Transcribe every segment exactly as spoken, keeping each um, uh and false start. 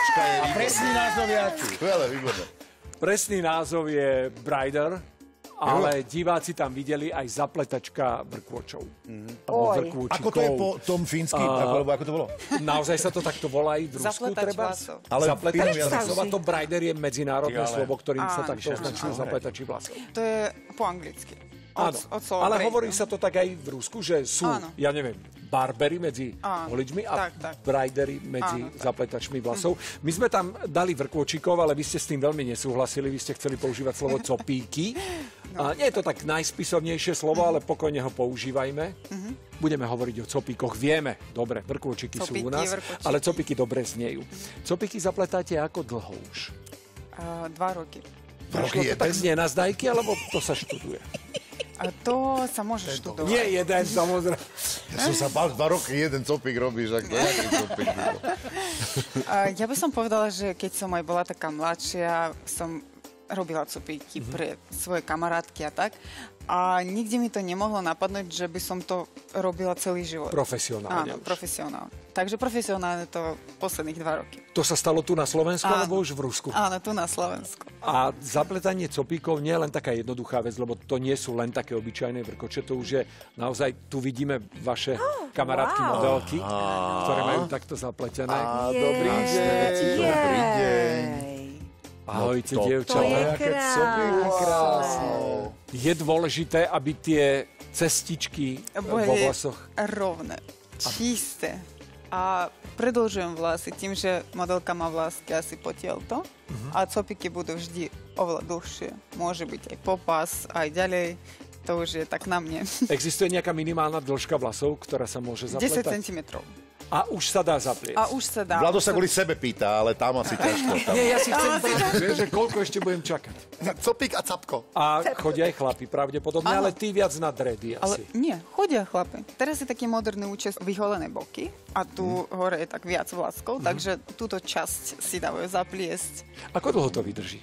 Značka je A presný názov je aký? Skvelé, výborné. Presný názov je Brider, ale diváci tam videli aj zapletačka vrkvočov. Oj. Ako to je po tom fínsky? Ako, ako to bolo? Naozaj sa to takto volá aj v Rusku, Zapletač treba? vlasov. Ale Zapletač Pino, vlasov, a to Brider je medzinárodné Ale- slovo, ktorým sa Áno. takto označujú zapletači vlasov. To je po anglicky. Áno, Od, od slova ale braid, hovorí no. sa to tak aj v Rusku, že sú, Áno. ja neviem, barbery medzi Áno, holičmi a tak, tak. bridery medzi Áno, tak. zapletačmi vlasov. My sme tam dali vrkvočíkov, ale vy ste s tým veľmi nesúhlasili, vy ste chceli používať slovo copíky. A nie je to tak najspisovnejšie slovo, ale pokojne ho používajme. Budeme hovoriť o copíkoch. Vieme, dobre, vrkvočíky sú u Copíky, nás, vrkvočíky. ale copíky dobre znejú. Copíky zapletáte ako dlho už? Uh, dva roky. Prešlo to tak z nenazdajky, alebo to sa študuje? A to sa môže študovať. Nie jeden, samozrejme. Ja som sa bál, dva roky jeden copík robíš, ak to jaký copík bol. A ja by som povedala, že keď som aj bola taká mladšia, som robila copíky Mhm. pre svoje kamarátky a tak. A nikde mi to nemohlo napadnúť, že by som to robila celý život. Profesionálne Áno, už. profesionálne. Takže profesionálne to posledných dva roky. To sa stalo tu na Slovensku, Áno. alebo už v Rusku? Áno, tu na Slovensku. A zapletanie copíkov nie je len taká jednoduchá vec, lebo to nie sú len také obyčajné vrkoče, to už je naozaj, tu vidíme vaše kamarátky wow. modelky, ktoré majú takto zapletené. A dobrý deň, dobrý deň. Ahojte, No to- dievčatá. To je aké krásne. copíky krásne. Je dôležité, aby tie cestičky vo Boli vlasoch... rovné, čisté. A predĺžujem vlasy tým, že modelka má vlasky asi potiaľto. A copíky budú vždy oveľa dlhšie. Môže byť aj popas, aj ďalej. To už je tak na mne. Existuje nejaká minimálna dĺžka vlasov, ktorá sa môže desať zapletať? centimetrov. A už sa dá zapliecť. A už sa dá. Vlado už sa kvôli sebe pýta, ale tam asi ťažko. Tam. Nie, ja si chcem povedať, že koľko ešte budem čakať. Copík a capko. A chodia aj chlapi pravdepodobne, Áno. ale ty viac na dredy Ale asi. nie, chodia chlapi. Teraz je taký moderný účes vyholené boky a tu hore je tak viac vlaskov, takže túto časť si dávajú zapliesť. Ako dlho to vydrží?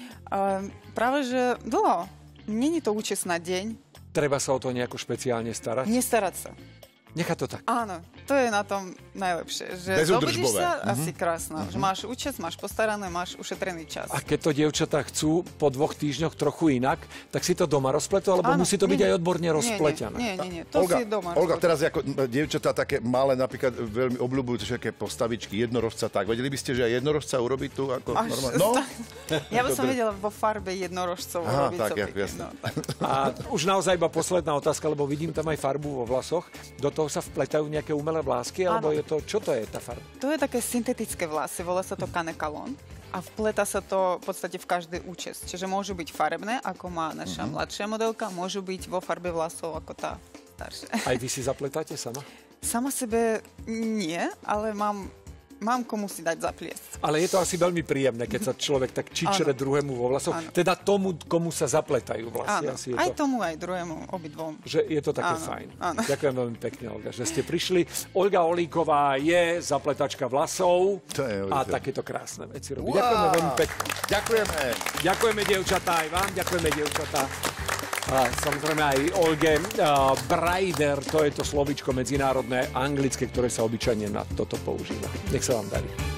A práve, že dlho. Není to účes na deň. Treba sa o to nejako špeciálne starať? Nestarať sa. Nechá to tak. Áno, to je na tom najlepšie. Že zobudíš Bezúdržbové. sa, asi krásno. Že máš účes, máš postarané, máš ušetrený čas. A keď to dievčatá chcú po dvoch týždňoch trochu inak, tak si to doma rozpletú, alebo Áno, musí to byť nie, aj nie. odborne Nie, rozpletené? Nie, nie, nie, to Olga, si doma. Olga, teraz ako dievčatá také malé, napríklad veľmi obľúbujú také postavičky, jednorožca, tak. Vedeli by ste, že aj jednorožca urobiť tu ako Až normálne? No, Ja by som vedela vo farbe jednorožcov Aha, robiť tak, copíky. jasne. No, tak. A už naozaj iba posledná otázka, lebo vidím tam aj farbu vo vlasoch. Do toho sa vpletajú nejaké umelé vlásky, alebo Áno. je to, čo to je tá farba? To je také syntetické vlasy, volá sa to kanekalon. A vpleta sa to v podstate v každej účesť. Čiže môžu byť farebné, ako má naša mladšia modelka, môžu byť vo farbe vlasov, ako tá staršia. Aj vy si zapletáte sama? Sama sebe nie, ale mám, mám komu si dať zapliesť. Ale je to asi veľmi príjemné, keď sa človek tak čičere Áno. druhému vo vlasoch. Áno. Teda tomu, komu sa zapletajú vlasy. Áno, Asi je aj to, tomu, aj druhému, obidvom. že je to také Áno, fajn. áno. Ďakujem veľmi pekne, Olga, že ste prišli. Olga Olíková je zapletačka vlasov To je a neuveriteľné. takéto krásne veci robí. Wow. Ďakujeme veľmi pekne. ďakujeme. Ďakujeme, dievčatá, aj vám. Ďakujeme, dievčatá. A samozrejme aj Olge. Uh, Brider, to je to slovíčko medzinárodné, anglické, ktoré sa obyčajne na toto používa. Nech sa vám darí.